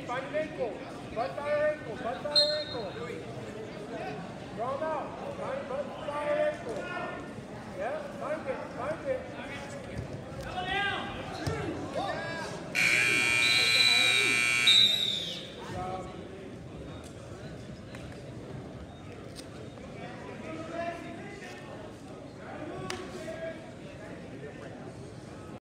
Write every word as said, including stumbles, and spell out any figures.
find an ankle. Butt by your ankle. Butt by your ankle. Draw them out.